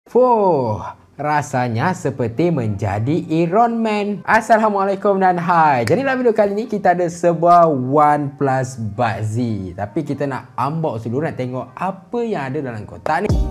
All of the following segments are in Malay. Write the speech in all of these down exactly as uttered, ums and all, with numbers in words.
Fuh, rasanya seperti menjadi Iron Man. Assalamualaikum dan hai. Jadi dalam video kali ni kita ada sebuah Oneplus Buds Z. Tapi kita nak unbox dulu, nak tengok apa yang ada dalam kotak ni.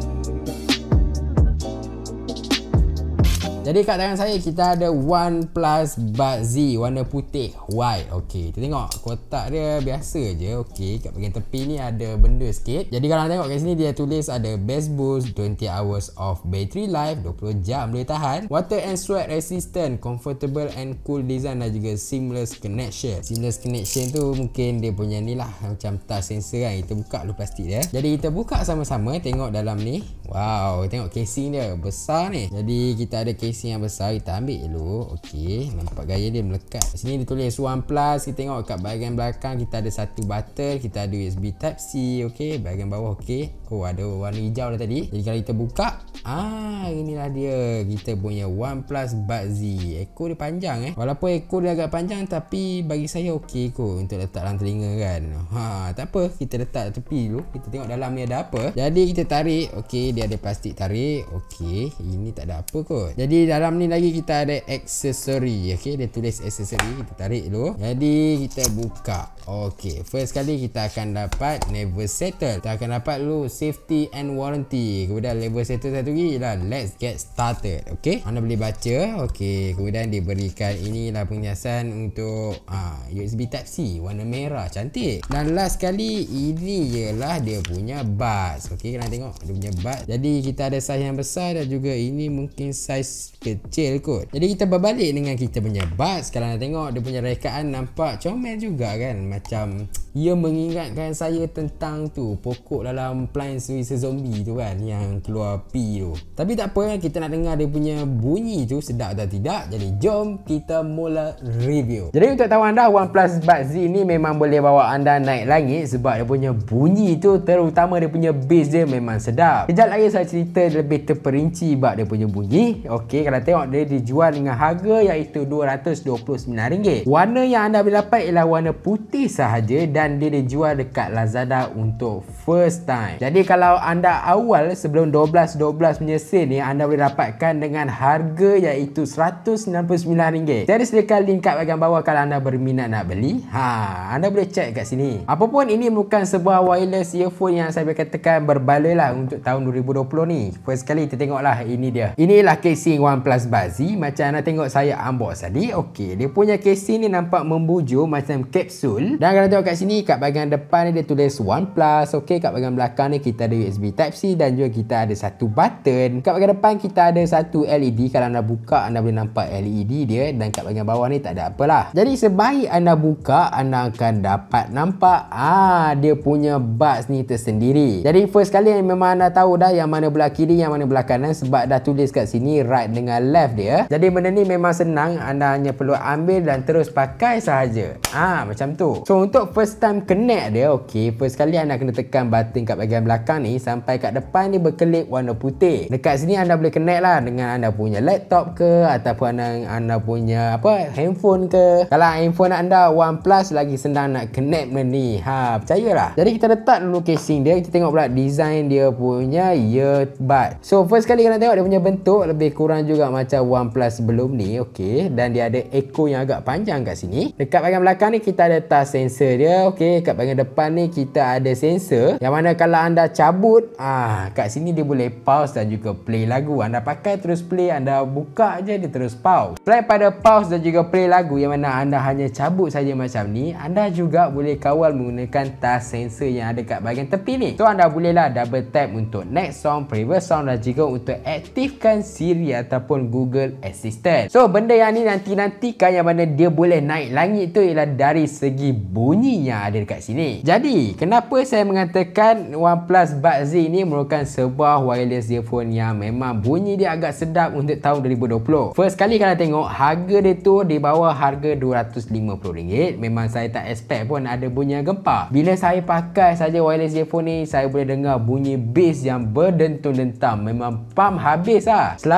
Jadi kat tangan saya kita ada Oneplus Buds Z warna putih, white. Okey, kita tengok kotak dia biasa je. Okey, kat bahagian tepi ni ada benda sikit. Jadi kalau tengok kat sini dia tulis ada best boost, twenty hours of battery life, dua puluh jam boleh tahan, water and sweat resistant, comfortable and cool design dan juga seamless connection. Seamless connection tu mungkin dia punya ni lah, macam touch sensor kan. Kita buka dulu plastik dia. Jadi kita buka sama-sama, tengok dalam ni. Wow, tengok casing dia besar ni. Jadi kita ada casing yang besar, kita ambil dulu. Okey, nampak gaya dia melekat. Sini ditulis Oneplus. Kita tengok kat bahagian belakang kita ada satu button, kita ada U S B Type C. Okey, bahagian bawah okey. Oh, ada warna hijau dah tadi. Jadi kalau kita buka, ah inilah dia kita punya Oneplus Buds Z. Ekor dia panjang eh. Walaupun ekor dia agak panjang tapi bagi saya okey kot untuk letak dalam telinga kan. Ha, tak apa, kita letak tepi dulu. Kita tengok dalam ni ada apa. Jadi kita tarik. Okey, dia ada plastik tarik. Okey, ini tak ada apa kot. Jadi dalam ni lagi kita ada aksesori. Okey, dia tulis aksesori. Kita tarik dulu. Jadi kita buka. Okey, first kali kita akan dapat never settle. Kita akan dapat dulu safety and warranty. Kemudian level settle satu lagi lah, let's get started. Okey, anda boleh baca. Okey, kemudian diberikan inilah penyiasan untuk ah, U S B Type C warna merah, cantik. Dan last kali ini ialah dia punya buds. Okey, kena tengok dia punya buds. Jadi kita ada saiz yang besar dan juga ini mungkin saiz kecil kot. Jadi kita berbalik dengan kita punya buds. Kalau nak tengok dia punya rekaan nampak comel juga kan. Macam ia mengingatkan saya tentang tu pokok dalam Plants vs Zombie tu kan, yang keluar pi tu. Tapi tak apa, kita nak dengar dia punya bunyi tu sedap atau tidak. Jadi jom kita mula review. Jadi untuk tahu anda, Oneplus Buds Z ni memang boleh bawa anda naik langit sebab dia punya bunyi tu, terutama dia punya bass dia memang sedap. Kejap lagi saya cerita lebih terperinci bab dia punya bunyi. Okey, kalau tengok dia dijual dengan harga iaitu dua ratus dua puluh sembilan ringgit. Warna yang anda boleh dapat ialah warna putih sahaja dan dia dijual dekat Lazada untuk first time. Jadi kalau anda awal sebelum dua belas dua belas punya sale ni, anda boleh dapatkan dengan harga iaitu seratus sembilan puluh sembilan ringgit. Saya ada sediakan link kat bahagian bawah kalau anda berminat nak beli. Ha, anda boleh check kat sini. Apapun, ini bukan sebuah wireless earphone yang saya boleh katakan berbaloi lah untuk tahun dua ribu dua puluh ni. First kali kita tengoklah ini dia. Inilah casing Oneplus Buds Z macam anda tengok saya unbox tadi. Okey, dia punya casing ni nampak membujur macam kapsul. Dan kalau tengok kat sini kat bahagian depan ni dia tulis Oneplus. Okey, kat bahagian belakang ni kita ada U S B Type C dan juga kita ada satu button. Kat bahagian depan kita ada satu L E D. Kalau anda buka anda boleh nampak L E D dia, dan kat bahagian bawah ni tak ada apalah. Jadi sebaik anda buka anda akan dapat nampak ah dia punya buds ni tersendiri. Jadi first kali memang anda tahu dah yang mana belah kiri yang mana belah kanan sebab dah tulis kat sini right dengan left dia. Jadi benda ni memang senang, anda hanya perlu ambil dan terus pakai sahaja. Ah macam tu. So untuk first time connect dia, okey, first kali anda kena tekan button kat bahagian belakang ni sampai kat depan ni berkelip warna putih. Dekat sini anda boleh connect lah dengan anda punya laptop ke ataupun anda, anda punya apa handphone ke. Kalau handphone anda Oneplus lagi senang nak connect benda ni. Ha, percayalah. Jadi kita letak dulu casing dia. Kita tengok pula design dia punya earbud. So first kali kena tengok dia punya bentuk lebih kurang juga macam Oneplus sebelum ni. Okey, dan dia ada ekor yang agak panjang kat sini. Dekat bahagian belakang ni kita ada touch sensor dia. Okey, kat bahagian depan ni kita ada sensor yang mana kalau anda cabut, ah kat sini dia boleh pause dan juga play lagu. Anda pakai terus play, anda buka je dia terus pause. Selain pada pause dan juga play lagu yang mana anda hanya cabut saja macam ni, anda juga boleh kawal menggunakan touch sensor yang ada kat bahagian tepi ni. So anda bolehlah double tap untuk next song, previous song dan juga untuk aktifkan Siri ataupun Google Assistant. So benda yang ni nanti-nantikan yang mana dia boleh naik langit tu ialah dari segi bunyi yang ada dekat sini. Jadi kenapa saya mengatakan Oneplus Buds Z ni merupakan sebuah wireless earphone yang memang bunyi dia agak sedap untuk tahun dua ribu dua puluh. First kali kalau tengok harga dia tu di bawah harga dua ratus lima puluh ringgit. Memang saya tak expect pun ada bunyi yang gempak. Bila saya pakai saja wireless earphone ni, saya boleh dengar bunyi bass yang berdentum-dentam. Memang pump habis lah. Selama ni saya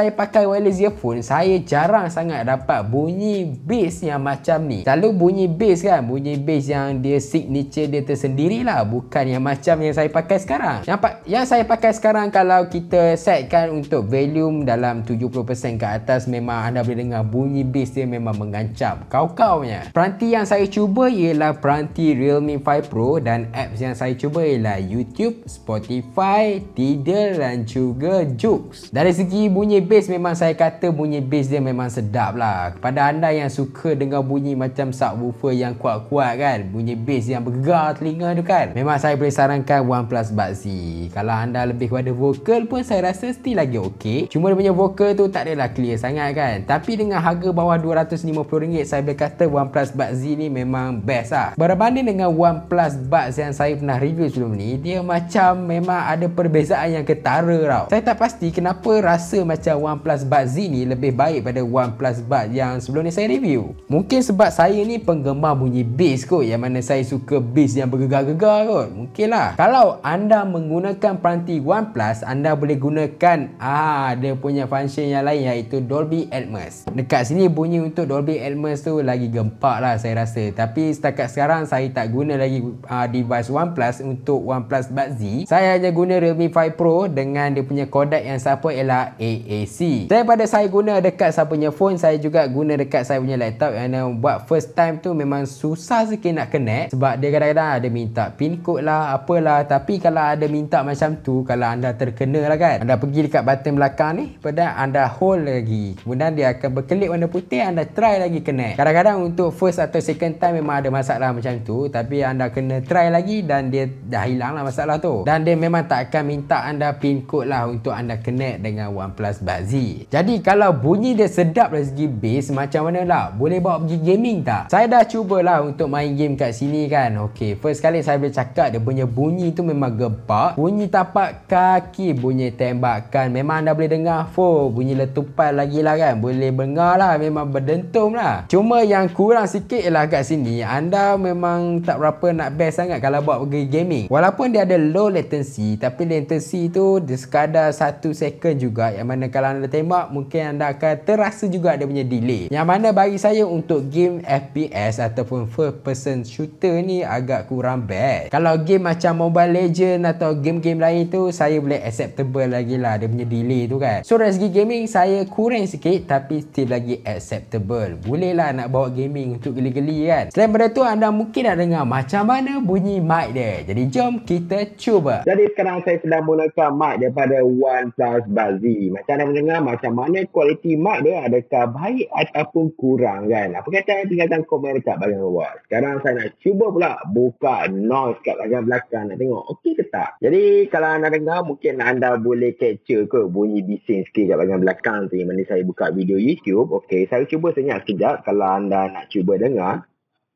saya pakai wireless earphone, saya jarang sangat dapat bunyi bass yang macam ni. Selalu bunyi bass kan, bunyi bass yang dia signature dia tersendiri lah, bukan yang macam yang saya pakai sekarang. Yang, yang saya pakai sekarang, kalau kita setkan untuk volume dalam tujuh puluh peratus ke atas, memang anda boleh dengar bunyi bass dia memang mengancam kau-kaunya. Peranti yang saya cuba ialah peranti Realme lima Pro, dan apps yang saya cuba ialah YouTube, Spotify, Tidal dan juga Joox. Dari segi bunyi bass, memang saya kata bunyi bass dia memang sedap lah. Kepada anda yang suka dengar bunyi macam subwoofer yang kuat-kuat kan, bunyi bass yang bergegar telinga tu kan, memang saya boleh sarankan Oneplus Buds Z. Kalau anda lebih kepada vokal pun saya rasa still lagi okey. Cuma dia punya vokal tu tak adalah clear sangat kan. Tapi dengan harga bawah dua ratus lima puluh ringgit, saya boleh kata Oneplus Buds Z ni memang best lah. Berbanding dengan Oneplus Buds yang saya pernah review sebelum ni, dia macam memang ada perbezaan yang ketara tau. Saya tak pasti kenapa rasa macam Oneplus Buds Z ni lebih baik pada Oneplus Buds yang sebelum ni saya review. Mungkin sebab saya ni penggemar bunyi bass kot, yang mana saya suka bass yang bergegar-gegar kot. Mungkin lah. Kalau anda menggunakan peranti Oneplus, anda boleh gunakan ah dia punya function yang lain, iaitu Dolby Atmos. Dekat sini bunyi untuk Dolby Atmos tu lagi gempak lah saya rasa. Tapi setakat sekarang saya tak guna lagi uh, device Oneplus untuk Oneplus Buds Z. Saya hanya guna Realme lima Pro dengan dia punya kodek yang support ialah A A C. Daripada saya guna dekat saya punya phone, saya juga guna dekat saya punya laptop, yang buat first time tu memang susah sikit nak connect, sebab dia kadang-kadang ada minta pin code lah, apalah. Tapi kalau ada minta macam tu, kalau anda terkena lah kan, anda pergi dekat button belakang ni, pada anda hold lagi, kemudian dia akan berkelip warna putih, anda try lagi connect. Kadang-kadang untuk first atau second time memang ada masalah macam tu, tapi anda kena try lagi dan dia dah hilang lah masalah tu. Dan dia memang tak akan minta anda pin code lah untuk anda connect dengan Oneplus Buds Z. Jadi kalau bunyi dia sedap dari segi bass, macam mana lah? Boleh bawa pergi gaming tak? Saya dah cubalah untuk main game kat sini kan. Okay, first kali saya boleh cakap dia punya bunyi tu memang gempak. Bunyi tapak kaki, bunyi tembakan, memang anda boleh dengar. Fuh, bunyi letupan lagi lah kan. Boleh dengar lah, memang berdentum lah. Cuma yang kurang sikit ialah kat sini, anda memang tak berapa nak best sangat kalau bawa pergi gaming. Walaupun dia ada low latency, tapi latency tu dia sekadar satu second juga, yang mana kalau anda tembak mungkin anda akan terasa juga dia punya delay, yang mana bagi saya untuk game F P S ataupun first person shooter ni agak kurang best. Kalau game macam Mobile Legend atau game-game lain tu, saya boleh acceptable lagi lah dia punya delay tu kan. So dari segi gaming saya kurang sikit, tapi still lagi acceptable. Boleh lah nak bawa gaming untuk geli-geli kan. Selain daripada tu, anda mungkin nak dengar macam mana bunyi mic dia. Jadi jom kita cuba. Jadi sekarang saya sedang menggunakan mic daripada Oneplus Buds Z. Macam anda mendengar macam mana kualiti mic dia, adakah baik ataupun kurang kan? Apa kata, tinggalkan komen dekat bahagian bawah. Sekarang saya nak cuba pula buka noise kat bahagian belakang, nak tengok okey ke tak. Jadi kalau anda dengar, mungkin anda boleh capture ke bunyi bising sikit kat bahagian belakang tu, yang mana saya buka video YouTube. Okey, saya cuba senyap sekejap kalau anda nak cuba dengar.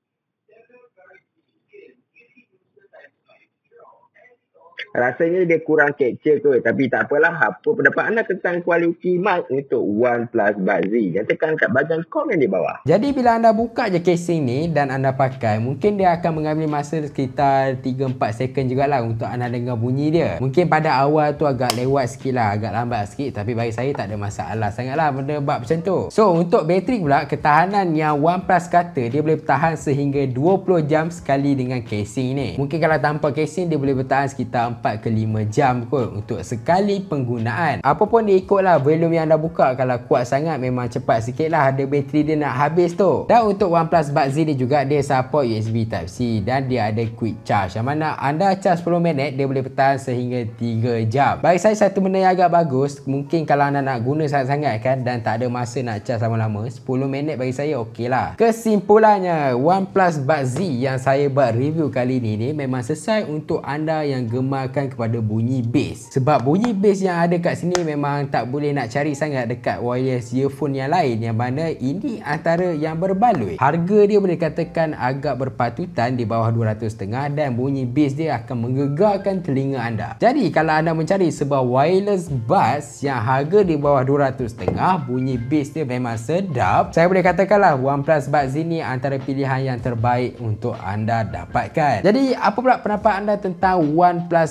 Rasanya dia kurang capture ke, tapi tak apalah. Apa pendapat anda tentang kualiti mic untuk Oneplus Buds Z? Nyatakan kat bahagian komen di bawah. Jadi bila anda buka je casing ni dan anda pakai, mungkin dia akan mengambil masa sekitar tiga empat second jugalah untuk anda dengar bunyi dia. Mungkin pada awal tu agak lewat sikit lah, agak lambat sikit, tapi bagi saya tak ada masalah sangat lah benda bab macam tu. So untuk bateri pula, ketahanan yang Oneplus kata dia boleh bertahan sehingga dua puluh jam sekali dengan casing ni. Mungkin kalau tanpa casing dia boleh bertahan sekitar empat ke lima jam kot untuk sekali penggunaan. Apapun dia ikutlah volume yang anda buka. Kalau kuat sangat memang cepat sikit lah ada bateri dia nak habis tu. Dan untuk Oneplus Buds Z ni juga dia support U S B Type C dan dia ada quick charge, yang mana anda charge sepuluh minit dia boleh bertahan sehingga tiga jam. Bagi saya satu benda yang agak bagus. Mungkin kalau anda nak guna sangat-sangat kan dan tak ada masa nak charge lama-lama, sepuluh minit bagi saya okey lah. Kesimpulannya, Oneplus Buds Z yang saya buat review kali ni ni memang sesuai untuk anda yang gemar kepada bunyi bass. Sebab bunyi bass yang ada kat sini memang tak boleh nak cari sangat dekat wireless earphone yang lain, yang mana ini antara yang berbaloi. Harga dia boleh katakan agak berpatutan di bawah dua ratus ringgit dan bunyi bass dia akan menggegarkan telinga anda. Jadi kalau anda mencari sebuah wireless buds yang harga di bawah dua ratus ringgit, bunyi bass dia memang sedap, saya boleh katakanlah Oneplus Buds Z ni antara pilihan yang terbaik untuk anda dapatkan. Jadi apa pula pendapat anda tentang Oneplus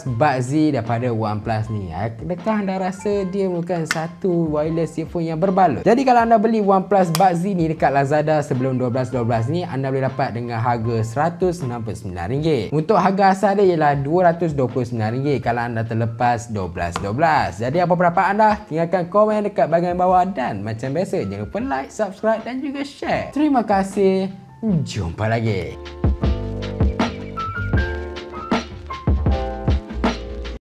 Buds Z daripada Oneplus ni. Adakah anda rasa dia bukan satu wireless earphone yang berbaloi? Jadi kalau anda beli Oneplus Buds Z ni dekat Lazada sebelum dua belas dua belas ni, anda boleh dapat dengan harga seratus enam puluh sembilan ringgit. Untuk harga asal dia ialah dua ratus dua puluh sembilan ringgit kalau anda terlepas dua belas dua belas. Jadi apa pendapat anda? Tinggalkan komen dekat bahagian bawah dan macam biasa jangan lupa like, subscribe dan juga share. Terima kasih. Jumpa lagi.